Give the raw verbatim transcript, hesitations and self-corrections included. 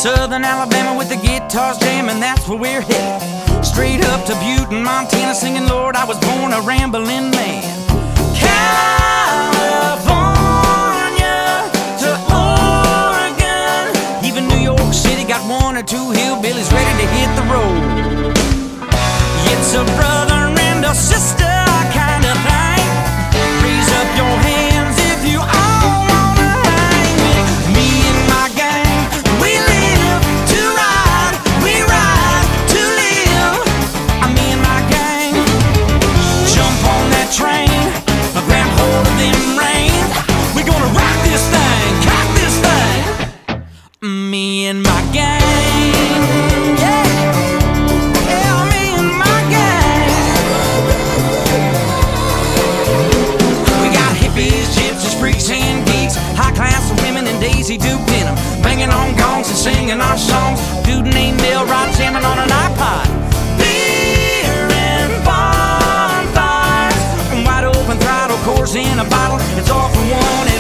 Southern Alabama with the guitars jamming, that's where we're headed. Straight up to Butte in Montana, singing, Lord, I was born a rambling man. California to Oregon, even New York City got one or two hillbillies ready to hit the road. It's a brother and a sister kind of thing. Raise up your hands if you all wanna hang with me and my gang. We live to ride, we ride to live. Me and my gang, jump on that train, grab hold of them reins. We're gonna rock this thing, cock this thing. Me and my gang, yeah. Daisy Duke in 'em, banging on gongs and singing our songs. Dude named Bill Rod jamming on an iPod. Beer and bonfires, wide open throttle, cores in a bottle. It's all for one.